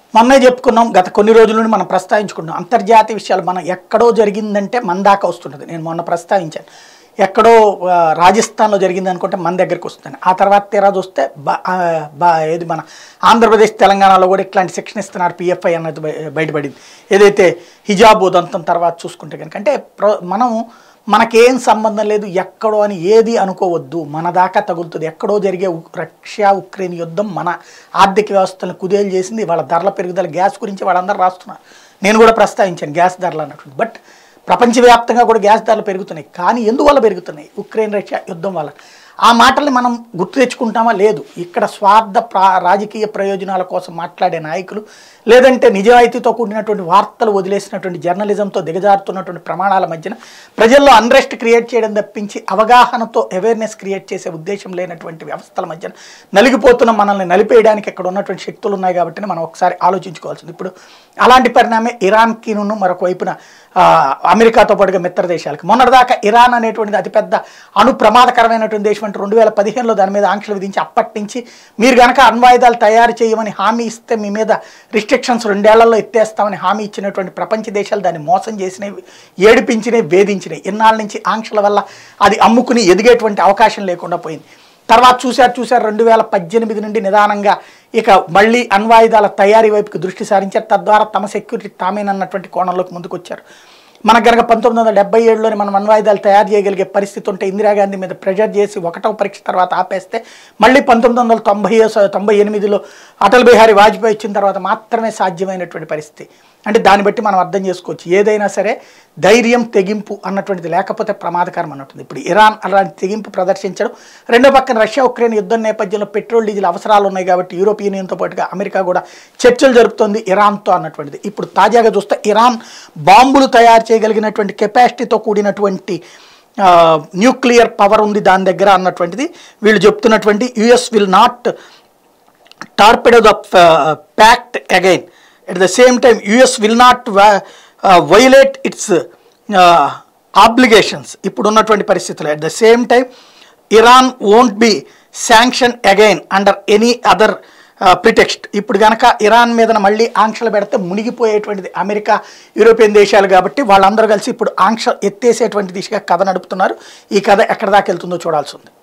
మొన్నే చెప్పుకున్నాం, గత కొన్ని రోజుల నుండి మనం ప్రస్తావించుకున్నాం. అంతర్జాతీయ విషయాలు మనం ఎక్కడో జరిగిందంటే మన దాకా వస్తుంటుంది. నేను మొన్న ప్రస్తావించాను, ఎక్కడో రాజస్థాన్లో జరిగింది అనుకుంటే మన దగ్గరికి వస్తుంది. ఆ తర్వాత తీరా చూస్తే ఏది మన ఆంధ్రప్రదేశ్ తెలంగాణలో కూడా ఇట్లాంటి శిక్షణ ఇస్తున్నారు పిఎఫ్ఐ అన్నది బయటపడింది. ఏదైతే హిజాబ్ ఉదంతం తర్వాత చూసుకుంటే కనుక, అంటే మనం మనకేం సంబంధం లేదు ఎక్కడో అని ఏది అనుకోవద్దు, మన దాకా తగులుతుంది. ఎక్కడో జరిగే రష్యా ఉక్రెయిన్ యుద్ధం మన ఆర్థిక వ్యవస్థలను కుదేలు చేసింది. వాళ్ళ ధరల పెరుగుదల, గ్యాస్ గురించి వాళ్ళందరూ రాస్తున్నారు. నేను కూడా ప్రస్తావించాను గ్యాస్ ధరలు అన్నట్టు. బట్ ప్రపంచవ్యాప్తంగా కూడా గ్యాస్ ధరలు పెరుగుతున్నాయి. కానీ ఎందువల్ల పెరుగుతున్నాయి? ఉక్రెయిన్ రష్యా యుద్ధం వల్ల. ఆ మాటల్ని మనం గుర్తు తెచ్చుకుంటామా? లేదు. ఇక్కడ స్వార్థ రాజకీయ ప్రయోజనాల కోసం మాట్లాడే నాయకులు, లేదంటే నిజాయితీతో కూడినటువంటి వార్తలు వదిలేసినటువంటి జర్నలిజంతో దిగజారుతున్నటువంటి ప్రమాణాల మధ్యన ప్రజల్లో అన్రెస్ట్ క్రియేట్ చేయడం తప్పించి అవగాహనతో అవేర్నెస్ క్రియేట్ చేసే ఉద్దేశం లేనటువంటి వ్యవస్థల మధ్యన నలిగిపోతున్న మనల్ని నలిపేయడానికి ఇక్కడ ఉన్నటువంటి శక్తులు ఉన్నాయి. కాబట్టి మనం ఒకసారి ఆలోచించుకోవాల్సింది. ఇప్పుడు అలాంటి పరిణామే ఇరాన్కిను మరొక వైపున అమెరికాతో పాటుగా మిత్ర దేశాలకి. మొన్నటిదాకా ఇరాన్ అనేటువంటిది అతిపెద్ద అణు ప్రమాదకరమైనటువంటి దేశం అంటే 2015లో దాని మీద ఆంక్షలు విధించి అప్పటి నుంచి మీరు కనుక అణ్వాయుధాలు తయారు చేయమని హామీ ఇస్తే మీ మీద రిస్ట్రిక్షన్స్ 2 ఏళ్లలో ఎత్తేస్తామని హామీ ఇచ్చినటువంటి ప్రపంచ దేశాలు దాన్ని మోసం చేసినవి, ఏడిపించినవి, వేధించినవి. ఇన్నాళ్ళ నుంచి ఆంక్షల వల్ల అది అమ్ముకుని ఎదిగేటువంటి అవకాశం లేకుండా పోయింది. తర్వాత చూశారు 2018 నుండి నిదానంగా ఇక మళ్ళీ అణ్వాయుధాల తయారీ వైపుకి దృష్టి సారించారు. తద్వారా తమ సెక్యూరిటీ తామేనన్నటువంటి కోణంలోకి ముందుకు వచ్చారు. మనకు కనుక 1977లోనే మనం అణ్వాయుధాలు తయారు చేయగలిగే పరిస్థితి ఉంటే ఇందిరాగాంధీ మీద ప్రెషర్ చేసి 1వ పరీక్ష తర్వాత ఆపేస్తే మళ్ళీ 1998లో అటల్ బిహారీ వాజ్పేయి వచ్చిన తర్వాత మాత్రమే సాధ్యమైనటువంటి పరిస్థితి. అంటే దాన్ని బట్టి మనం అర్థం చేసుకోవచ్చు, ఏదైనా సరే ధైర్యం, తెగింపు అన్నటువంటిది లేకపోతే ప్రమాదకరం అన్నట్టుంది. ఇప్పుడు ఇరాన్ అలాంటి తెగింపు ప్రదర్శించడం, రెండో పక్కన రష్యా ఉక్రెయిన్ యుద్ధం నేపథ్యంలో పెట్రోల్, డీజిల్ అవసరాలు ఉన్నాయి కాబట్టి యూరోపియన్ యూనియన్తో పాటుగా అమెరికా కూడా చర్చలు జరుపుతోంది ఇరాన్తో అన్నటువంటిది. ఇప్పుడు తాజాగా చూస్తే ఇరాన్ బాంబులు తయారు చేయగలిగినటువంటి కెపాసిటీతో కూడినటువంటి న్యూక్లియర్ పవర్ ఉంది దాని దగ్గర అన్నటువంటిది వీళ్ళు చెప్తున్నటువంటి. US will not torpedo the pact again. At the same time, US will not violate its obligations. ఇప్పుడున్నటువంటి పరిస్థితుల్లో at the same time, Iran won't be sanctioned again under any other pretext. ఇప్పుడు కనుక ఇరాన్ మీద మళ్ళీ ఆంక్షలు పెడితే మునిగిపోయేటువంటిది America, European దేశాలు. కాబట్టి వాళ్ళందరూ కలిసి ఇప్పుడు ఆంక్ష ఎత్తేసేటువంటి దిశగా కథ నడుపుతున్నారు. ఈ కథ ఎక్కడ దాకా వెళ్తుందో చూడాల్సి ఉంది.